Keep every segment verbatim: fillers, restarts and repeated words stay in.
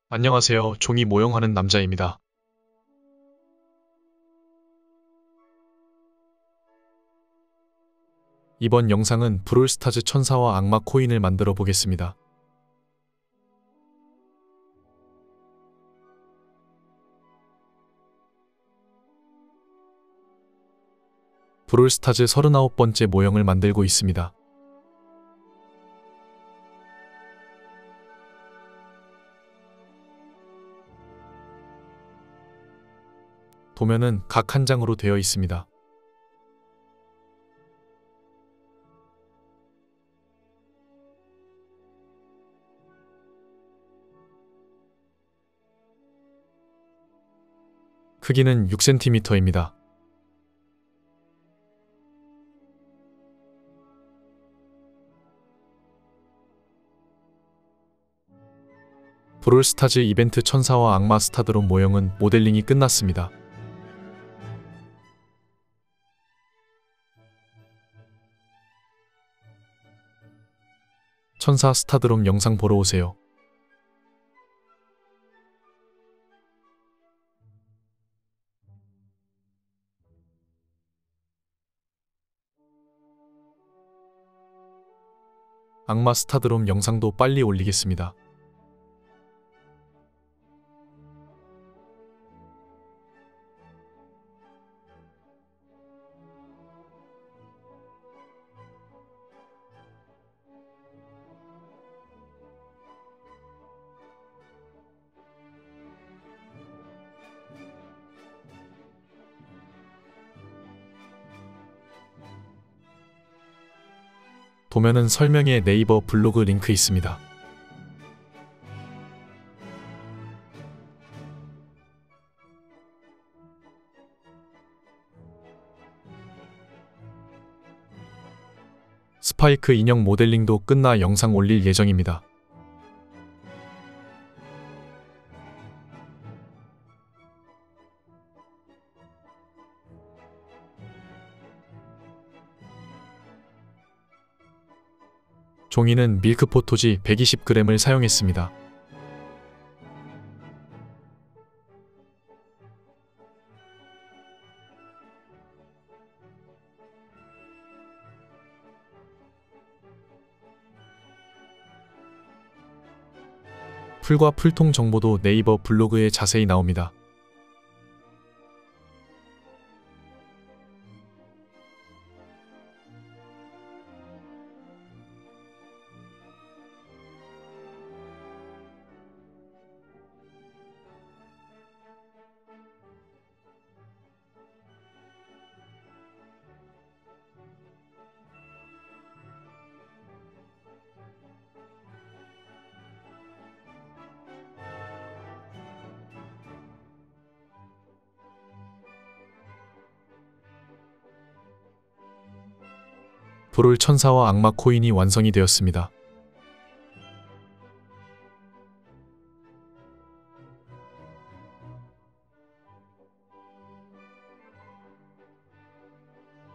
안녕하세요. 종이 모형하는 남자입니다. 이번 영상은 브롤스타즈 천사와 악마 코인을 만들어 보겠습니다. 브롤스타즈 서른아홉 번째 모형을 만들고 있습니다. 도면은 각 한 장으로 되어 있습니다. 크기는 육 센티미터입니다. 브롤스타즈 이벤트 천사와 악마 스타드론 모형은 모델링이 끝났습니다. 천사 스타드롬 영상 보러 오세요. 악마 스타드롬 영상도 빨리 올리겠습니다. 도면은 설명에 네이버 블로그 링크 있습니다. 스파이크 인형 모델링도 끝나 영상 올릴 예정입니다. 종이는 밀크포토지 백이십 그램을 사용했습니다. 풀과 풀통 정보도 네이버 블로그에 자세히 나옵니다. 브롤 천사와 악마 코인이 완성이 되었습니다.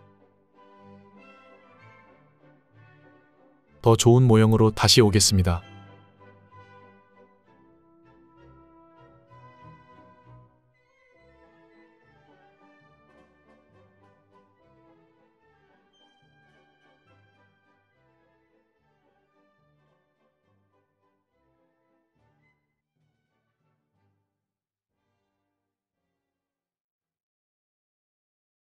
더 좋은 모형으로 다시 오겠습니다.